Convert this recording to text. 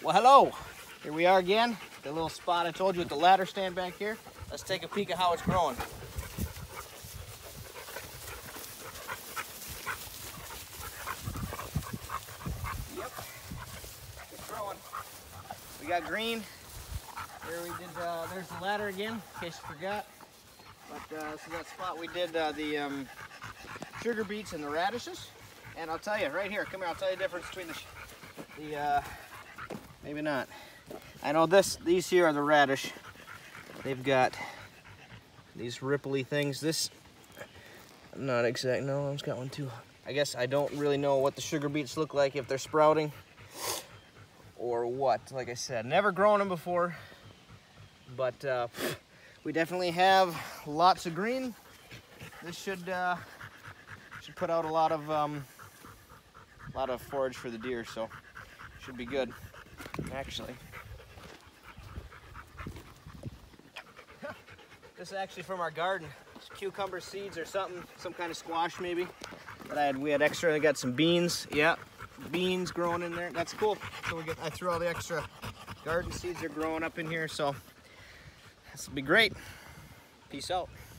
Well, hello. Here we are again. The little spot I told you with the ladder stand back here. Let's take a peek at how it's growing. Yep, it's growing. We got green. Here we did, there's the ladder again, in case you forgot. But this is that spot we did the sugar beets and the radishes. And I'll tell you, right here, come here, I'll tell you the difference between maybe not. I know these here are the radish. They've got these ripply things. This, I'm not exact, no, I've got one too. I guess I don't really know what the sugar beets look like, if they're sprouting or what. Like I said, never grown them before, but we definitely have lots of green. This should put out a lot of forage for the deer, so should be good. Actually, this is actually from our garden. It's cucumber seeds or something, some kind of squash maybe. But we had extra. I got some beans. Yeah, beans growing in there. That's cool. So I threw all the extra garden seeds are growing up in here. So this will be great. Peace out.